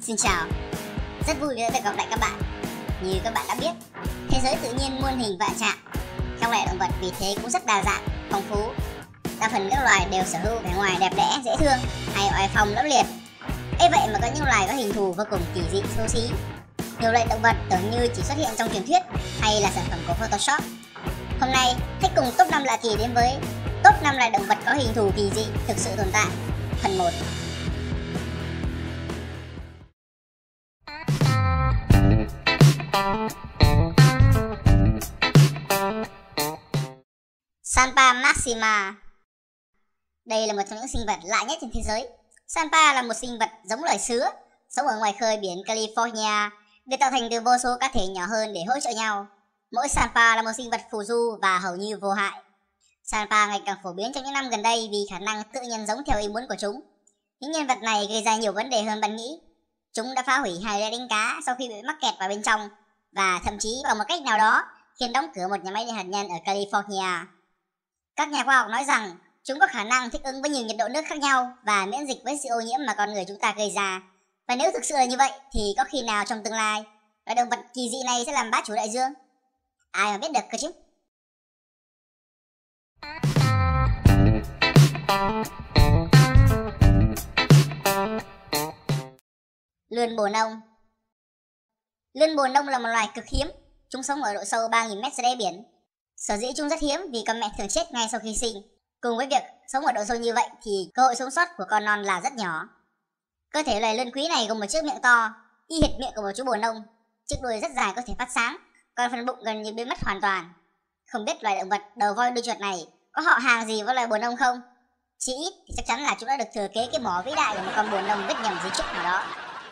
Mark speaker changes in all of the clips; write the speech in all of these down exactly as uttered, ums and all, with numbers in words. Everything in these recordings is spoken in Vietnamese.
Speaker 1: Xin chào, rất vui vì đã được gặp lại các bạn. Như các bạn đã biết, thế giới tự nhiên muôn hình vạn trạng, các loài động vật vì thế cũng rất đa dạng, phong phú. Đa phần các loài đều sở hữu vẻ ngoài đẹp đẽ, dễ thương hay oai phong lẫm liệt. Ấy vậy mà có những loài có hình thù vô cùng kỳ dị, xấu xí. Nhiều loại động vật tưởng như chỉ xuất hiện trong truyền thuyết hay là sản phẩm của Photoshop. Hôm nay, hãy cùng top năm lạ kỳ đến với top năm loài động vật có hình thù kỳ dị thực sự tồn tại. Phần một. Sampa maxima. Đây là một trong những sinh vật lạ nhất trên thế giới. Sampa là một sinh vật giống loài sứa, sống ở ngoài khơi biển California, được tạo thành từ vô số cá thể nhỏ hơn để hỗ trợ nhau. Mỗi Sampa là một sinh vật phù du và hầu như vô hại. Sampa ngày càng phổ biến trong những năm gần đây vì khả năng tự nhân giống theo ý muốn của chúng. Những nhân vật này gây ra nhiều vấn đề hơn bạn nghĩ. Chúng đã phá hủy hai đĩa đánh cá sau khi bị mắc kẹt vào bên trong, và thậm chí bằng một cách nào đó khiến đóng cửa một nhà máy điện hạt nhân ở California. Các nhà khoa học nói rằng chúng có khả năng thích ứng với nhiều nhiệt độ nước khác nhau và miễn dịch với sự ô nhiễm mà con người chúng ta gây ra. Và nếu thực sự là như vậy thì có khi nào trong tương lai loài động vật kỳ dị này sẽ làm bá chủ đại dương? Ai mà biết được cơ chứ. Lươn bồ nông. Lươn bồ nông là một loài cực hiếm. Chúng sống ở độ sâu ba nghìn mét dưới đáy biển. Sở dĩ chúng rất hiếm vì con mẹ thường chết ngay sau khi sinh. Cùng với việc sống ở độ sâu như vậy thì cơ hội sống sót của con non là rất nhỏ. Cơ thể loài lươn quý này gồm một chiếc miệng to, y hệt miệng của một chú bồ nông. Chiếc đuôi rất dài có thể phát sáng, còn phần bụng gần như biến mất hoàn toàn. Không biết loài động vật đầu voi đuôi chuột này có họ hàng gì với loài bồ nông không? Chỉ ít thì chắc chắn là chúng đã được thừa kế cái mỏ vĩ đại của một con bồ nông viết nhầm dưới trúc nào đó.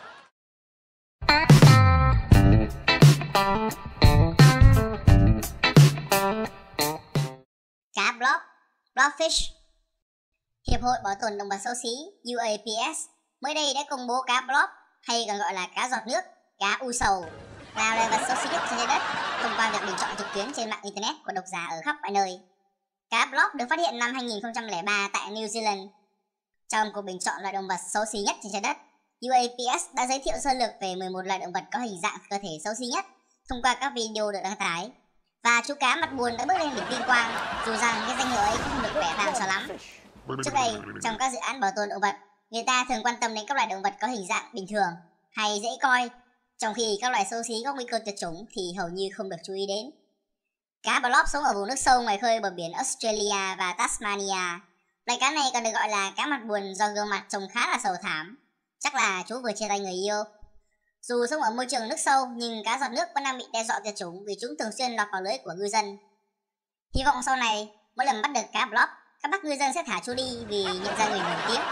Speaker 1: Cá blob, blobfish. Hiệp hội Bảo tồn động vật xấu xí U A P S mới đây đã công bố cá blob, hay còn gọi là cá giọt nước, cá u sầu, là loài vật xấu xí nhất trên trái đất thông qua việc bình chọn trực tuyến trên mạng internet của độc giả ở khắp mọi nơi. Cá blob được phát hiện năm hai nghìn không trăm lẻ ba tại New Zealand. Trong cuộc bình chọn loài động vật xấu xí nhất trên trái đất, U A P S đã giới thiệu sơ lược về mười một loài động vật có hình dạng cơ thể xấu xí nhất thông qua các video được đăng tải. Và chú cá mặt buồn đã bước lên đỉnh vinh quang, dù rằng cái danh hiệu ấy cũng không được vẻ vang cho lắm. Trước đây, trong các dự án bảo tồn động vật, người ta thường quan tâm đến các loài động vật có hình dạng bình thường hay dễ coi, trong khi các loài xấu xí có nguy cơ tuyệt chủng thì hầu như không được chú ý đến. Cá blob sống ở vùng nước sâu ngoài khơi bờ biển Australia và Tasmania. Loài cá này còn được gọi là cá mặt buồn do gương mặt trông khá là sầu thảm. Chắc là chú vừa chia tay người yêu. Dù sống ở môi trường nước sâu nhưng cá giọt nước vẫn đang bị đe dọa tuyệt chủng vì chúng thường xuyên lọt vào lưới của ngư dân. Hy vọng sau này mỗi lần bắt được cá blob, các bác ngư dân sẽ thả chú đi vì nhận ra người nổi tiếng.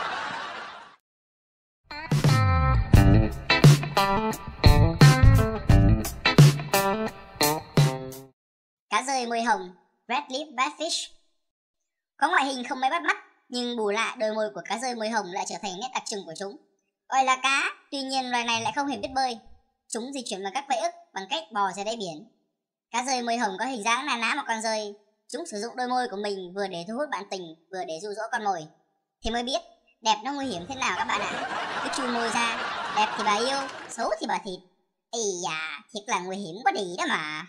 Speaker 1: Cá rơi môi hồng, red lip badfish. Có ngoại hình không mấy bắt mắt, nhưng bù lại đôi môi của cá rơi môi hồng lại trở thành nét đặc trưng của chúng. Gọi là cá, tuy nhiên loài này lại không hề biết bơi. Chúng di chuyển bằng các vẫy ức bằng cách bò dưới đáy biển. Cá rơi môi hồng có hình dáng na ná một con rơi. Chúng sử dụng đôi môi của mình vừa để thu hút bạn tình, vừa để dụ dỗ con mồi. Thì mới biết đẹp nó nguy hiểm thế nào các bạn ạ. Cứ chui môi ra, đẹp thì bà yêu, xấu thì bà thịt. Ây da, thiệt là nguy hiểm quá đi đó mà.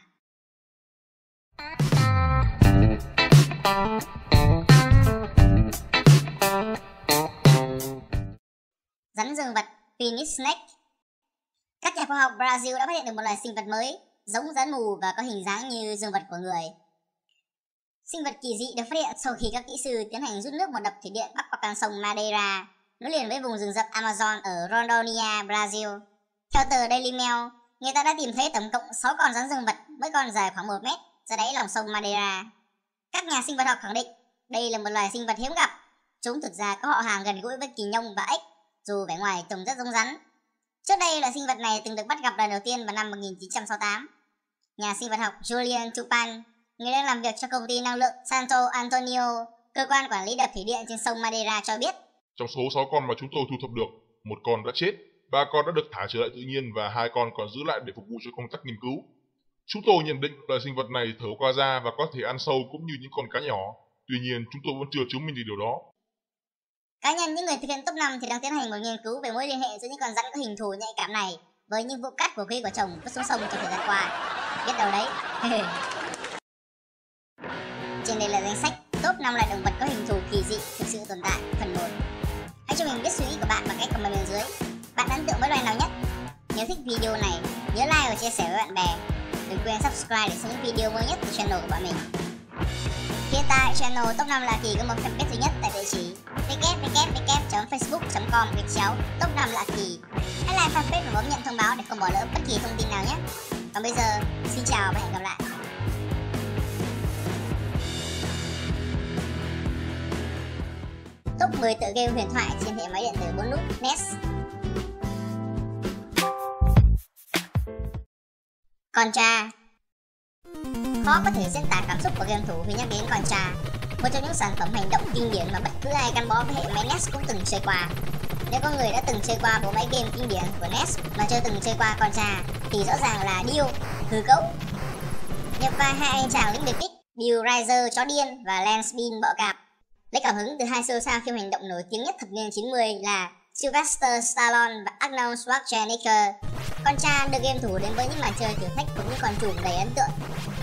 Speaker 1: Rắn dương vật, penis snake. Các nhà khoa học Brazil đã phát hiện được một loài sinh vật mới, giống rắn mù và có hình dáng như dương vật của người. Sinh vật kỳ dị được phát hiện sau khi các kỹ sư tiến hành rút nước một đập thủy điện bắc qua con sông Madeira, nối liền với vùng rừng rậm Amazon ở Rondônia, Brazil. Theo tờ Daily Mail, người ta đã tìm thấy tổng cộng sáu con rắn dương vật, mỗi con dài khoảng một mét, ra đáy lòng sông Madeira. Các nhà sinh vật học khẳng định đây là một loài sinh vật hiếm gặp. Chúng thực ra có họ hàng gần gũi với kỳ nhông và ếch, dù vẻ ngoài trông rất giống rắn. Trước đây loài sinh vật này từng được bắt gặp lần đầu tiên vào năm một nghìn chín trăm sáu mươi tám. Nhà sinh vật học Julian Tupan, người đang làm việc cho công ty năng lượng Santo Antonio, cơ quan quản lý đập thủy điện trên sông Madeira cho biết.
Speaker 2: Trong số sáu con mà chúng tôi thu thập được, một con đã chết, ba con đã được thả trở lại tự nhiên và hai con còn giữ lại để phục vụ cho công tác nghiên cứu. Chúng tôi nhận định loài sinh vật này thở qua da và có thể ăn sâu cũng như những con cá nhỏ. Tuy nhiên, chúng tôi vẫn chưa chứng minh được điều đó.
Speaker 1: Cá nhân những người thực hiện top năm thì đang tiến hành một nghiên cứu về mối liên hệ giữa những con rắn có hình thù nhạy cảm này với những vụ cát của quý của chồng vứt xuống sông trong thời gian qua. Biết đâu đấy. Trên đây là danh sách top năm loại động vật có hình thù kỳ dị thực sự tồn tại phần một. Hãy cho mình biết suy nghĩ của bạn bằng cách comment bên dưới. Bạn ấn tượng với loài nào nhất? Nếu thích video này, nhớ like và chia sẻ với bạn bè. Đừng quên subscribe để xem những video mới nhất từ channel của bọn mình. Hiện tại channel top năm Lạ Kỳ có một fanpage duy nhất tại địa chỉ w w w chấm facebook chấm com gạch chéo top năm Lạ Kỳ. Hãy like fanpage và bấm nhận thông báo để không bỏ lỡ bất kỳ thông tin nào nhé. Còn bây giờ, xin chào và hẹn gặp lại. Top mười tựa game huyền thoại trên hệ máy điện tử bốn nút en e ét. Contra. Khó có thể diễn tả cảm xúc của game thủ khi nhắc đến Contra, một trong những sản phẩm hành động kinh điển mà bất cứ ai gắn bó với hệ máy en e ét cũng từng chơi qua. Nếu có người đã từng chơi qua bộ máy game kinh điển của en e ét mà chưa từng chơi qua Contra thì rõ ràng là Dio, hư cấu. Nhập vai hai anh chàng lính biệt kích Bill Riser chó điên và Lance Bean bọ cạp, lấy cảm hứng từ hai siêu sao phim hành động nổi tiếng nhất thập niên chín mươi là Sylvester Stallone và Arnold Schwarzenegger. Contra được game thủ đến với những màn chơi thử thách cũng như con trùm đầy ấn tượng.